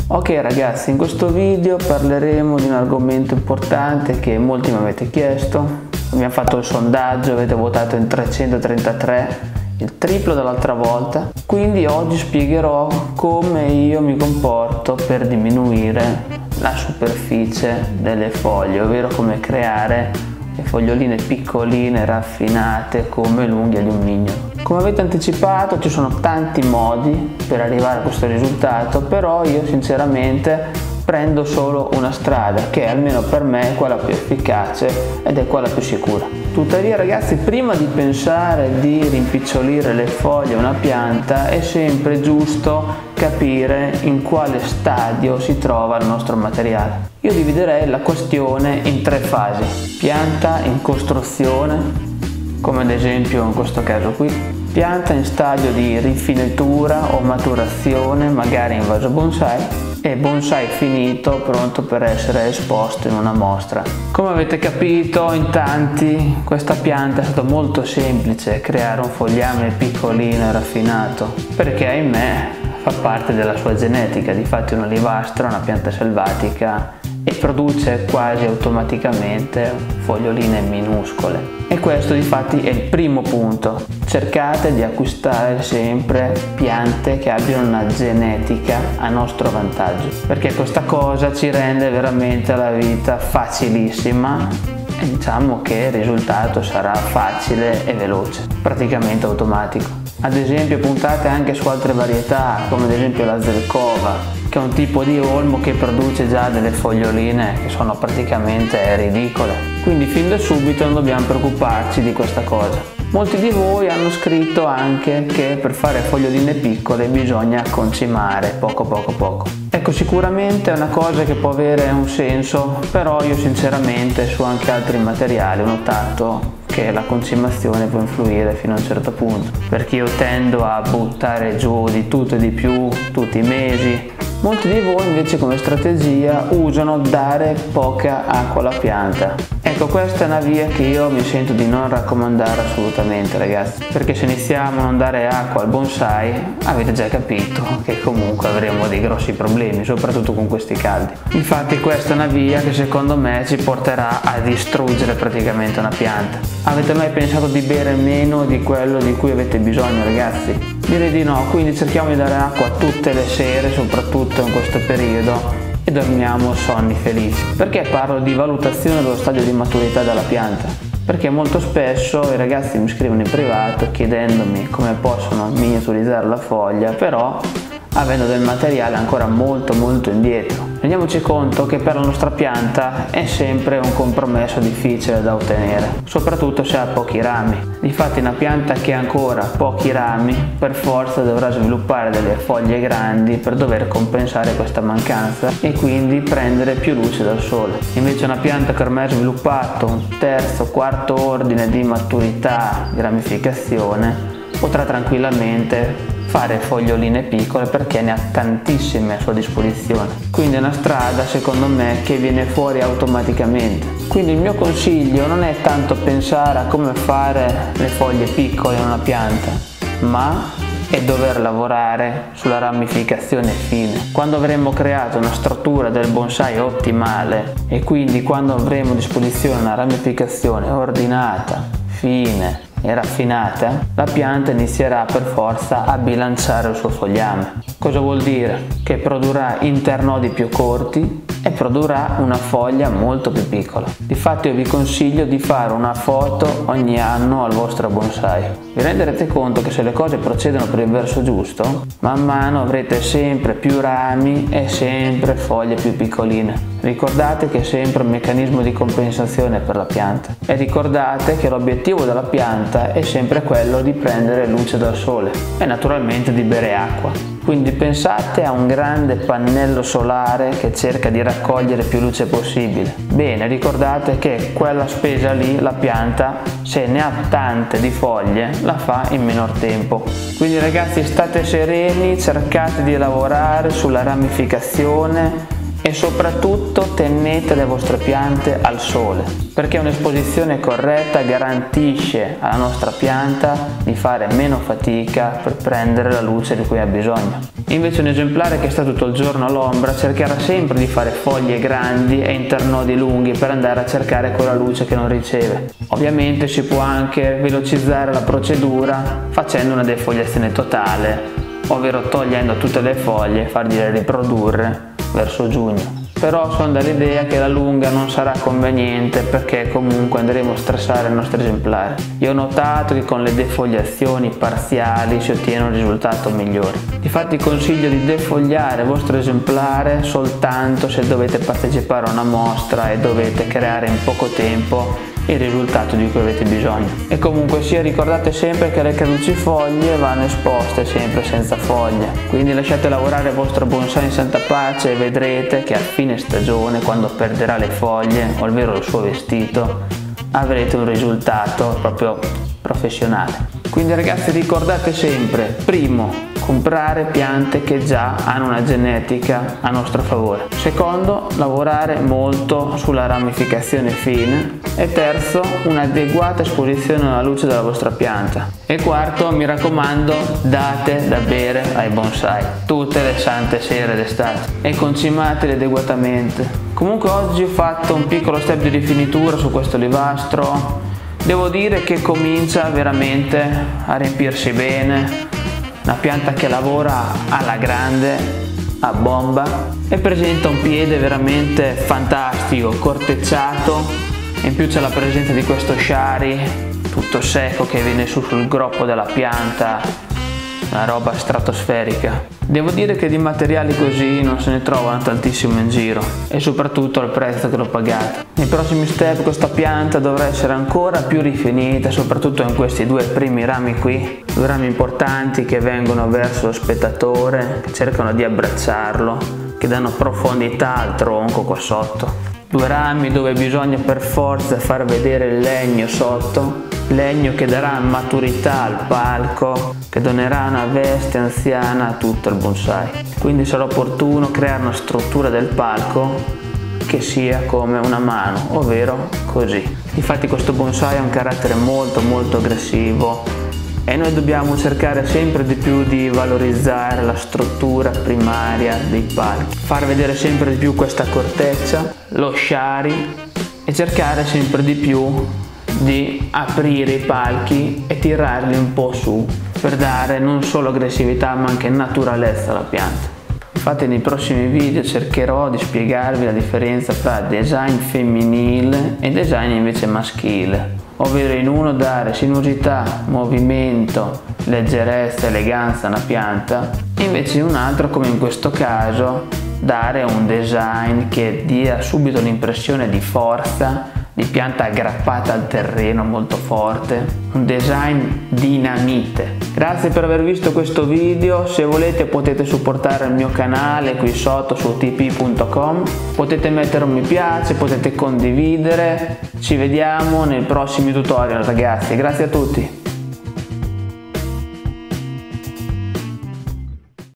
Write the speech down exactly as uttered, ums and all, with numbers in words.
Ok ragazzi, in questo video parleremo di un argomento importante che molti mi avete chiesto. Abbiamo fatto il sondaggio, avete votato in trecentotrentatré, il triplo dell'altra volta. Quindi oggi spiegherò come io mi comporto per diminuire la superficie delle foglie, ovvero come creare le foglioline piccoline, raffinate come l'unghia di un mignolo. Come avete anticipato, ci sono tanti modi per arrivare a questo risultato, però io sinceramente prendo solo una strada che almeno per me è quella più efficace ed è quella più sicura. Tuttavia ragazzi, prima di pensare di rimpicciolire le foglie a una pianta è sempre giusto capire in quale stadio si trova il nostro materiale. Io dividerei la questione in tre fasi: pianta in costruzione, come ad esempio in questo caso qui, pianta in stadio di rifinitura o maturazione, magari in vaso bonsai, e bonsai finito, pronto per essere esposto in una mostra. Come avete capito in tanti, questa pianta è stato molto semplice creare un fogliame piccolino e raffinato, perché ahimè fa parte della sua genetica. Difatti un olivastro è una pianta selvatica e produce quasi automaticamente foglioline minuscole. E questo difatti è il primo punto: cercate di acquistare sempre piante che abbiano una genetica a nostro vantaggio, perché questa cosa ci rende veramente la vita facilissima e diciamo che il risultato sarà facile e veloce, praticamente automatico. Ad esempio puntate anche su altre varietà, come ad esempio la zelkova, che è un tipo di olmo che produce già delle foglioline che sono praticamente ridicole. Quindi fin da subito non dobbiamo preoccuparci di questa cosa. Molti di voi hanno scritto anche che per fare foglioline piccole bisogna concimare poco poco poco. Ecco, sicuramente è una cosa che può avere un senso, però io sinceramente su anche altri materiali ho notato che la concimazione può influire fino a un certo punto, perché io tendo a buttare giù di tutto e di più tutti i mesi. Molti di voi invece come strategia usano dare poca acqua alla pianta. Ecco, questa è una via che io mi sento di non raccomandare assolutamente ragazzi, perché se iniziamo a non dare acqua al bonsai avete già capito che comunque avremo dei grossi problemi, soprattutto con questi caldi. Infatti questa è una via che secondo me ci porterà a distruggere praticamente una pianta. Avete mai pensato di bere meno di quello di cui avete bisogno ragazzi? Direi di no, quindi cerchiamo di dare acqua tutte le sere, soprattutto in questo periodo, e dormiamo sonni felici. Perché parlo di valutazione dello stadio di maturità della pianta? Perché molto spesso i ragazzi mi scrivono in privato chiedendomi come possono miniaturizzare la foglia, però avendo del materiale ancora molto molto indietro. Rendiamoci conto che per la nostra pianta è sempre un compromesso difficile da ottenere, soprattutto se ha pochi rami. Difatti una pianta che ha ancora pochi rami per forza dovrà sviluppare delle foglie grandi per dover compensare questa mancanza e quindi prendere più luce dal sole. Invece una pianta che ormai ha sviluppato un terzo, quarto ordine di maturità, di ramificazione, potrà tranquillamente fare foglioline piccole perché ne ha tantissime a sua disposizione. Quindi è una strada secondo me che viene fuori automaticamente. Quindi il mio consiglio non è tanto pensare a come fare le foglie piccole in una pianta, ma è dover lavorare sulla ramificazione fine. Quando avremo creato una struttura del bonsai ottimale e quindi quando avremo a disposizione una ramificazione ordinata, fine e raffinata, la pianta inizierà per forza a bilanciare il suo fogliame. Cosa vuol dire? Che produrrà internodi più corti e produrrà una foglia molto più piccola. Difatti io vi consiglio di fare una foto ogni anno al vostro bonsai. Vi renderete conto che se le cose procedono per il verso giusto, man mano avrete sempre più rami e sempre foglie più piccoline. Ricordate che è sempre un meccanismo di compensazione per la pianta e ricordate che l'obiettivo della pianta è sempre quello di prendere luce dal sole e naturalmente di bere acqua. Quindi pensate a un grande pannello solare che cerca di raccogliere più luce possibile. Bene, ricordate che quella spesa lì la pianta, se ne ha tante di foglie, la fa in minor tempo. Quindi ragazzi, state sereni, cercate di lavorare sulla ramificazione E soprattutto tenete le vostre piante al sole, perché un'esposizione corretta garantisce alla nostra pianta di fare meno fatica per prendere la luce di cui ha bisogno. Invece un esemplare che sta tutto il giorno all'ombra cercherà sempre di fare foglie grandi e internodi lunghi per andare a cercare quella luce che non riceve. Ovviamente si può anche velocizzare la procedura facendo una defoliazione totale, ovvero togliendo tutte le foglie e fargliele riprodurre verso giugno. Però sono dall'idea che alla lunga non sarà conveniente, perché comunque andremo a stressare il nostro esemplare. Io ho notato che con le defoliazioni parziali si ottiene un risultato migliore. Difatti consiglio di defogliare il vostro esemplare soltanto se dovete partecipare a una mostra e dovete creare in poco tempo il risultato di cui avete bisogno. E comunque sia, ricordate sempre che le caducifoglie vanno esposte sempre senza foglie, quindi lasciate lavorare il vostro bonsai in santa pace e vedrete che a fine stagione, quando perderà le foglie, ovvero il suo vestito, avrete un risultato proprio professionale. Quindi ragazzi, ricordate sempre: primo, comprare piante che già hanno una genetica a nostro favore; secondo, lavorare molto sulla ramificazione fine; e terzo, un'adeguata esposizione alla luce della vostra pianta; e quarto, mi raccomando, date da bere ai bonsai tutte le sante sere d'estate e concimateli adeguatamente. Comunque oggi ho fatto un piccolo step di rifinitura su questo olivastro. Devo dire che comincia veramente a riempirsi bene, una pianta che lavora alla grande, a bomba, e presenta un piede veramente fantastico, cortecciato, e in più c'è la presenza di questo shari tutto secco che viene su sul groppo della pianta, una roba stratosferica. Devo dire che di materiali così non se ne trovano tantissimo in giro, e soprattutto al prezzo che l'ho pagato. Nei prossimi step questa pianta dovrà essere ancora più rifinita, soprattutto in questi due primi rami qui, due rami importanti che vengono verso lo spettatore, che cercano di abbracciarlo, che danno profondità al tronco qua sotto. Due rami dove bisogna per forza far vedere il legno sotto, legno che darà maturità al palco, che donerà una veste anziana a tutto il bonsai. Quindi sarà opportuno creare una struttura del palco che sia come una mano, ovvero così. Infatti questo bonsai ha un carattere molto molto aggressivo e noi dobbiamo cercare sempre di più di valorizzare la struttura primaria dei palchi, far vedere sempre di più questa corteccia, lo shari, e cercare sempre di più di aprire i palchi e tirarli un po' su per dare non solo aggressività ma anche naturalezza alla pianta. Infatti nei prossimi video cercherò di spiegarvi la differenza tra design femminile e design invece maschile, ovvero in uno dare sinuosità, movimento, leggerezza, eleganza a una pianta, invece in un altro, come in questo caso, dare un design che dia subito l'impressione di forza, di pianta aggrappata al terreno molto forte, un design dinamite. Grazie per aver visto questo video. Se volete potete supportare il mio canale qui sotto su t p punto com, potete mettere un mi piace, potete condividere. Ci vediamo nei prossimi tutorial ragazzi, grazie a tutti.